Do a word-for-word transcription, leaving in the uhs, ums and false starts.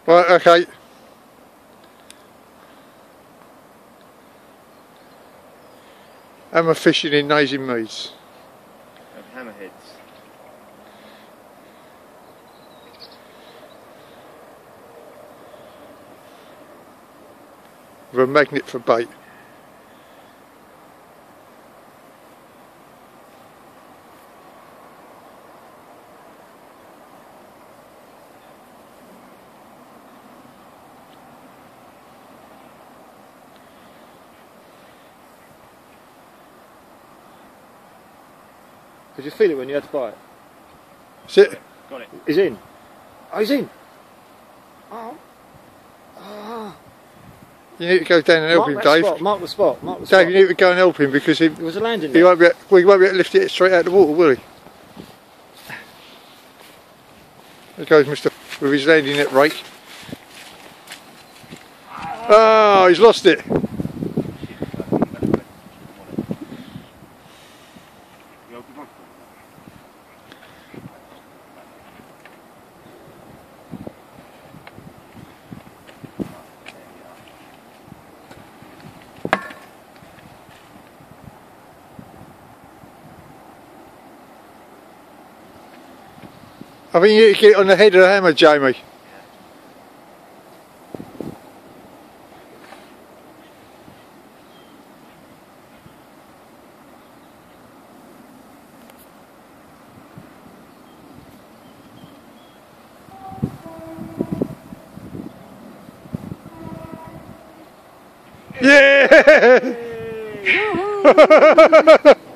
Right, okay. Hammer fishing in nazeing meads. And hammerheads. With a magnet for bait. Did you feel it when you had to bite? Sit. Got it. He's in. Oh, he's in. Oh. Oh. You need to go down and help Mark him, that Dave. Spot. Mark the spot. Mark the Dave, spot. you need to go and help him because he, There was a landing he there. won't be. Well, he won't be able to lift it straight out of the water, will he? There goes Mister with his landing net rake. Oh, he's lost it. I think you need to get it on the head of the hammer, Jamie. Yeah!